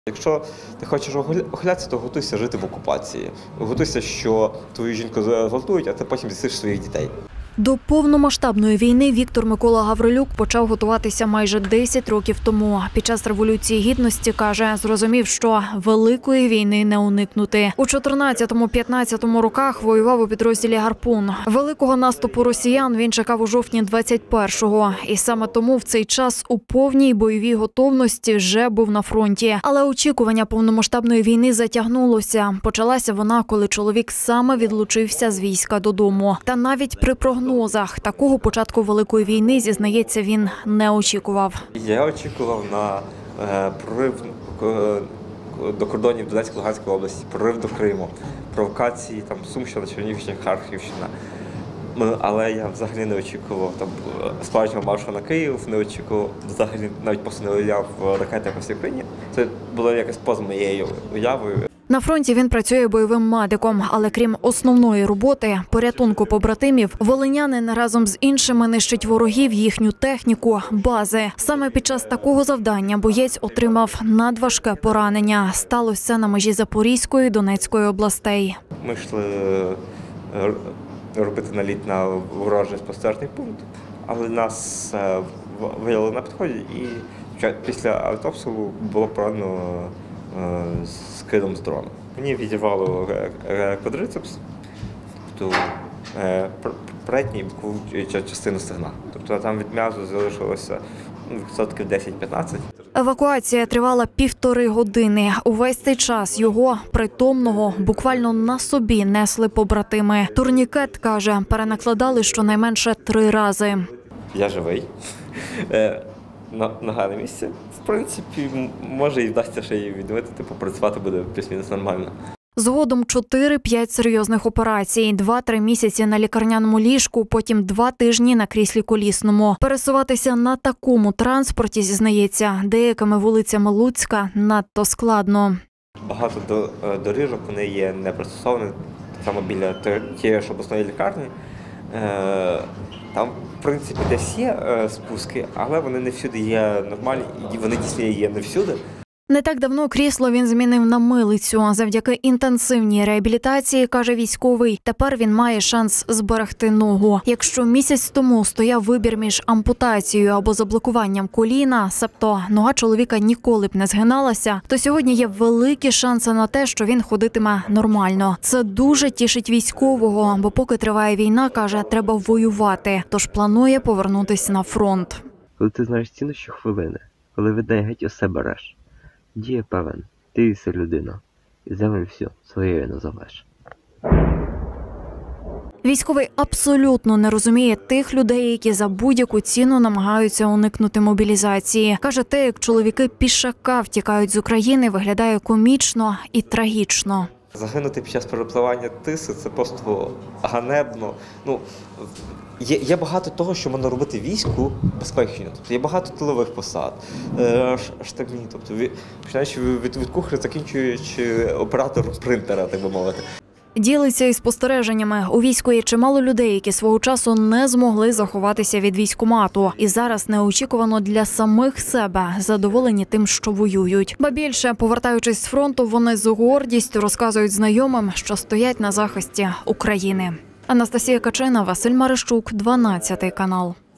Якщо ти хочеш охилятися, то готуйся жити в окупації. Готуйся, що твою жінку зґвалтують, а ти потім з'їсиш своїх дітей. До повномасштабної війни Віктор Микола Гаврилюк почав готуватися майже 10 років тому. Під час Революції Гідності, каже, зрозумів, що великої війни не уникнути. У 14-15 роках воював у підрозділі «Гарпун». Великого наступу росіян він чекав у жовтні 21-го. І саме тому в цей час у повній бойовій готовності вже був на фронті. Але очікування повномасштабної війни затягнулося. Почалася вона, коли чоловік саме відлучився з війська додому. Та навіть при прогнозах такого початку Великої війни, зізнається, він не очікував. Я очікував на прорив до кордонів Донецької, Луганської області, прорив до Криму, провокації, Сумщина, Чернігівщина, Харківщина. Але я взагалі не очікував справжнього маршу на Київ, не очікував, взагалі навіть просто не уявляв ракети по всій Україні. Це було якось поза моєю уявою. На фронті він працює бойовим медиком, але крім основної роботи – порятунку побратимів, волинянин разом з іншими нищить ворогів, їхню техніку, бази. Саме під час такого завдання боєць отримав надважке поранення. Сталося це на межі Запорізької і Донецької областей. Ми йшли робити наліт на ворожий спостережний пункт, але нас виявили на підході і після автобусу було поранено скидом з дрону. Мені відірвало квадрицепс, тобто передню і бокову частину стегна. Тобто там від м'язу залишилося відсотків 10-15. Евакуація тривала 1,5 години. Увесь цей час його, притомного, буквально на собі несли побратими. Турнікет, каже, перенакладали щонайменше 3 рази. Я живий, нога на місці. В принципі, може і вдасться ще її відновити, попрацювати буде плюс-мінус нормально. Згодом 4-5 серйозних операцій, 2-3 місяці на лікарняному ліжку, потім 2 тижні на кріслі колісному. Пересуватися на такому транспорті, зізнається, деякими вулицями Луцька надто складно. Багато доріжок, вони є не пристосовані, так само біля тієї ж обласної лікарні. Там, в принципі, десь є спуски, але вони не всюди є нормальні, і вони дійсно є не всюди. Не так давно крісло він змінив на милицю. Завдяки інтенсивній реабілітації, каже військовий, тепер він має шанс зберегти ногу. Якщо місяць тому стояв вибір між ампутацією або заблокуванням коліна, себто нога чоловіка ніколи б не згиналася, то сьогодні є великі шанси на те, що він ходитиме нормально. Це дуже тішить військового, бо поки триває війна, каже, треба воювати, тож планує повернутися на фронт. Коли ти знаєш ціну щохвилини, коли віддай геть усе береш. Діє певен, ти єси людина, і землю всю своєю назовеш. Військовий абсолютно не розуміє тих людей, які за будь-яку ціну намагаються уникнути мобілізації. Каже, те, як чоловіки пішака втікають з України, виглядає комічно і трагічно. Загинути під час перепливання Тиси – це просто ганебно. Є багато того, що можна робити війську безпечно. Тобто є багато тилових посад, штабні, тобто починаючи від кухаря, закінчуючи оператором принтера, так би мовити. Ділиться із спостереженнями. У війську є чимало людей, які свого часу не змогли заховатися від військкомату. І зараз неочікувано для самих себе задоволені тим, що воюють. Ба більше, повертаючись з фронту, вони з гордістю розказують знайомим, що стоять на захисті України. Анастасія Качина, Василь Марищук, 12 канал.